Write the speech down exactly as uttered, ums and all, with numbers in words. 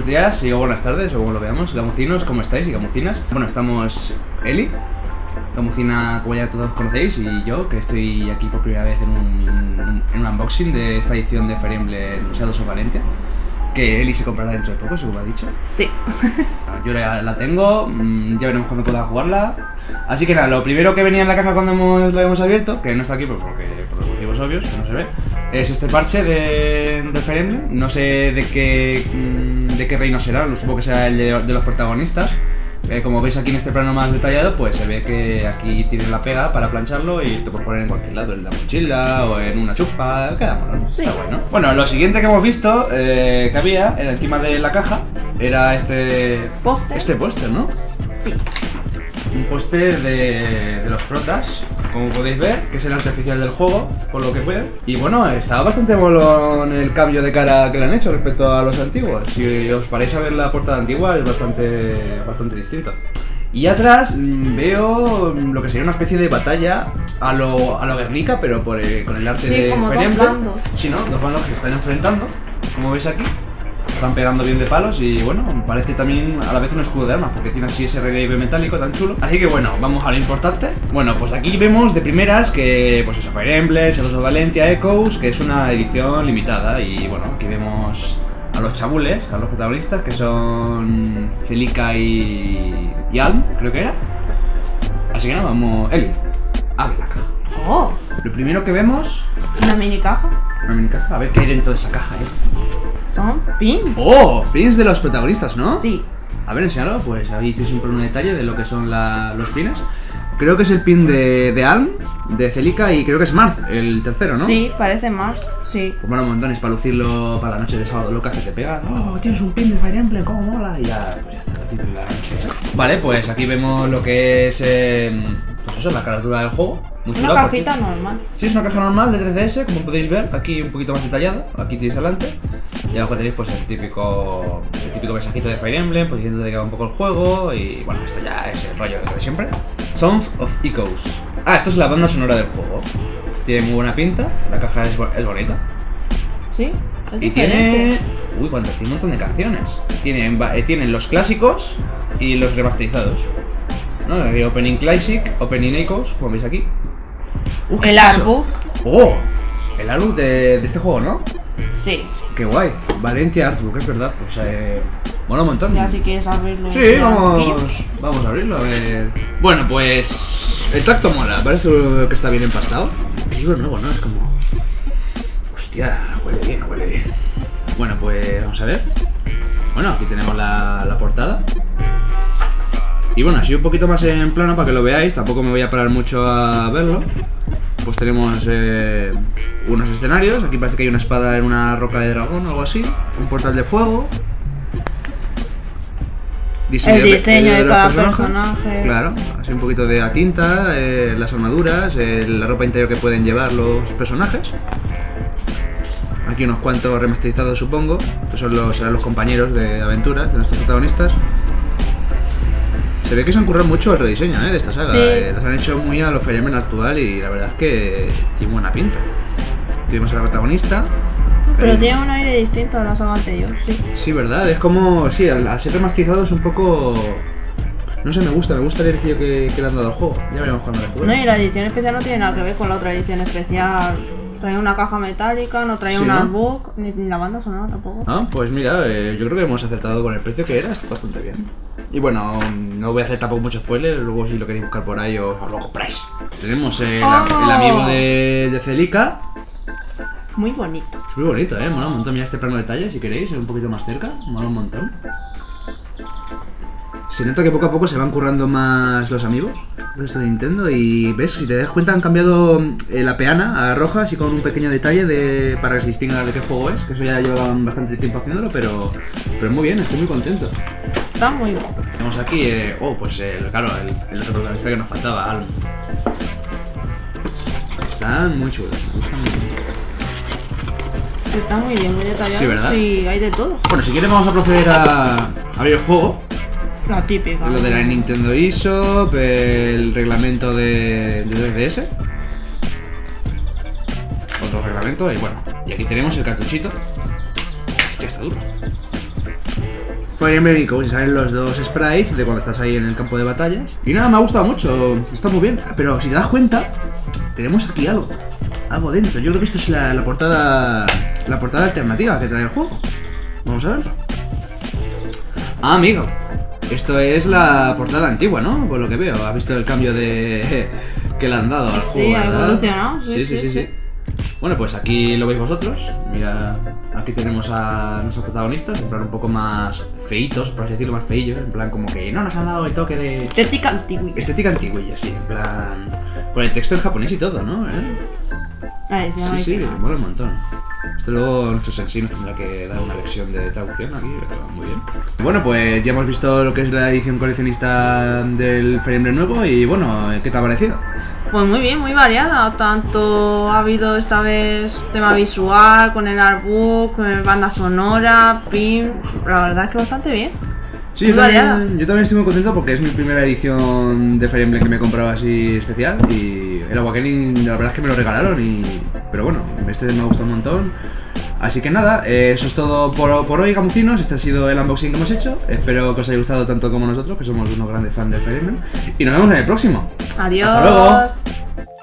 buenos días y o buenas tardes, o como lo veamos. Gamucinos, ¿cómo estáis? Y gamucinas. Bueno, estamos Eli, gamucina como ya todos conocéis, y yo, que estoy aquí por primera vez en un, en un unboxing de esta edición de Fire Emblem Shadows of Valentia, que Eli se comprará dentro de poco, según lo ha dicho. Sí. Yo ya la tengo, ya veremos cuando pueda jugarla. Así que nada, lo primero que venía en la caja cuando hemos, la hemos abierto, que no está aquí porque, por los motivos obvios, que no se ve, es este parche de, de Fire Emblem. No sé de qué, de qué reino será, supongo que será el de, de los protagonistas. Eh, como veis aquí en este plano más detallado, pues se ve que aquí tienen la pega para plancharlo y te puedes poner en cualquier lado, en la mochila o en una chupa, queda mono, sí. Está bueno. Bueno, lo siguiente que hemos visto eh, que había era encima de la caja, era este póster. Este póster, ¿no? Sí. Un póster de, de los protas, como podéis ver, que es el arte oficial del juego, por lo que puede. Y bueno, estaba bastante molón el cambio de cara que le han hecho respecto a los antiguos. Si os paráis a ver la portada antigua, es bastante, bastante distinta. Y atrás mmm, veo lo que sería una especie de batalla a lo, a lo Guernica, pero por, eh, con el arte sí, de como Fire dos Emblem. bandos. Sí, ¿no? Dos bandos que se están enfrentando, como veis aquí. Están pegando bien de palos y bueno, parece también a la vez un escudo de armas, porque tiene así ese relieve metálico tan chulo. Así que bueno, vamos a lo importante. Bueno, pues aquí vemos de primeras que, pues eso, Fire Emblem, Shadows of Valentia, Echoes, que es una edición limitada. Y bueno, aquí vemos a los chabules, a los protagonistas, que son Celica y, y Alm, creo que era. Así que nada, vamos... Eli, abre la caja. Oh, Lo primero que vemos... una mini caja. Una mini caja, a ver qué hay dentro de esa caja, eh. Son pins. ¡Oh! Pins de los protagonistas, ¿no? Sí. A ver, enséñalo, pues ahí tienes un plano detalle de lo que son la, los pines. Creo que es el pin de, de Alm, de Celica, y creo que es Marth, el tercero, ¿no? Sí, parece más, sí. Pues bueno, montones para lucirlo para la noche de sábado loca que te pega. ¡Oh, tienes un pin de Fire Emblem! ¡Cómo mola! Y ya, pues ya está, ratito en la noche hecha. Vale, pues aquí vemos lo que es... Eh, pues eso, la carátula del juego. Muy chula. Una cajita normal. Sí, es una caja normal de tres D S, como podéis ver. Aquí un poquito más detallado. Aquí tenéis adelante. Y abajo tenéis pues el típico el típico mensajito de Fire Emblem, pues diciendo de que va un poco el juego. Y bueno, esto ya es el rollo de siempre. Song of Echoes. Ah, esto es la banda sonora del juego. Tiene muy buena pinta. La caja es, es bonita. Sí, es Y diferente. tiene... Uy, cuánto, tiene un montón de canciones. Tienen, eh, tienen los clásicos y los remasterizados, ¿no? Aquí Opening Classic, Opening Echoes, como veis aquí. Uh, ¿qué El es eso? artbook. ¡Oh! El artbook de, de este juego, ¿no? Sí. ¡Qué guay! Valentia Artbook, es verdad. Pues eh... mola un montón. Ya si quieres abrirlo. Sí, ya un vamos, poquillo. vamos a abrirlo, a ver. Bueno, pues el tacto mola, parece que está bien empastado. El libro nuevo, ¿no? Es como... Hostia, huele bien, huele bien. Bueno, pues vamos a ver. Bueno, aquí tenemos la, la portada. Y bueno, así un poquito más en plano para que lo veáis, tampoco me voy a parar mucho a verlo. Pues tenemos eh, unos escenarios, aquí parece que hay una espada en una roca de dragón o algo así. Un portal de fuego. Diseño El diseño de, de, de cada personajes. personaje. Claro, así un poquito de la tinta, eh, las armaduras, eh, la ropa interior que pueden llevar los personajes. Aquí unos cuantos remasterizados, supongo. Estos son los, serán los compañeros de aventuras de nuestros protagonistas. Se ve que se han currado mucho el rediseño ¿eh? de esta saga. Sí. Eh, los han hecho muy a lo Fire Emblem actual y la verdad es que tiene buena pinta. Tenemos a la protagonista. Pero Ahí. tiene un aire distinto a la saga anterior, sí. Sí, verdad, es como... Sí, al, al ser remasterizado es un poco... No sé, me gusta, me gusta el diseño que, que le han dado al juego. Ya veremos cuando le juegue. No, y la edición especial no tiene nada que ver con la otra edición especial. Trae una caja metálica, no trae Sí, un ¿no? artbook, ni, ni la banda sonora tampoco. Ah, pues mira, eh, yo creo que hemos acertado con el precio que era, está bastante bien. Y bueno, no voy a hacer tampoco mucho spoiler, luego si lo queréis buscar por ahí os, os lo compráis. Tenemos el, Oh. el amigo de, de Celica. Muy bonito. Es muy bonito, eh, mola un montón. Mira este plano de detalle, si queréis, un poquito más cerca, mola un montón. Se nota que poco a poco se van currando más los amigos de este Nintendo y ves, si te das cuenta han cambiado eh, la peana a roja, así con un pequeño detalle de, para que se distinga de qué juego es, que eso ya llevaban bastante tiempo haciéndolo, pero, pero muy bien, estoy muy contento. Está muy bien. Tenemos aquí, eh, oh, pues el, claro, el, el otro protagonista que nos faltaba, Alm. Están muy chulos, están muy bien. Está muy bien, muy detallado. Sí, ¿verdad? Y hay de todo. Bueno, si quieres vamos a proceder a abrir el juego. La típica. Lo de la Nintendo eShop, el reglamento de, de tres D S. Otro reglamento y bueno. Y aquí tenemos el cartuchito. Hostia, está duro. Fire Emblem Echoes, y salen los dos sprites de cuando estás ahí en el campo de batallas. Y nada, me ha gustado mucho, está muy bien. Pero si te das cuenta, tenemos aquí algo. Algo dentro. Yo creo que esto es la, la portada. La portada alternativa que trae el juego. Vamos a verlo. Ah, amigo. Esto es la portada antigua, ¿no? Por lo que veo. ¿Has visto el cambio de que le han dado al Sí, juego? ha ¿verdad? evolucionado. Sí, sí, sí, sí. Bueno, pues aquí lo veis vosotros. Mira, aquí tenemos a nuestros protagonistas, en plan un poco más feitos, por así decirlo, más feillos. En plan como que no nos han dado el toque de Estética antigua. estética antigüilla, sí. En plan con el texto en japonés y todo, ¿no? ¿Eh? La edición Sí, sí, original. mola un montón. Esto luego nuestro sensei nos tendrá que dar una lección de traducción aquí, pero muy bien. Bueno, pues ya hemos visto lo que es la edición coleccionista del Fire Emblem nuevo y bueno, ¿qué te ha parecido? Pues muy bien, muy variada. Tanto ha habido esta vez tema visual, con el artbook, con el banda sonora, pin. La verdad es que bastante bien. Sí, Muy yo variada. también, yo también estoy muy contento porque es mi primera edición de Fire Emblem que me he comprado así especial y el Awakening la verdad es que me lo regalaron y... Pero bueno, este me ha gustado un montón. Así que nada, eh, eso es todo por, por hoy, gamucinos. Este ha sido el unboxing que hemos hecho. Espero que os haya gustado tanto como nosotros, que somos unos grandes fans de Fire Emblem. Y nos vemos en el próximo. Adiós. Hasta luego.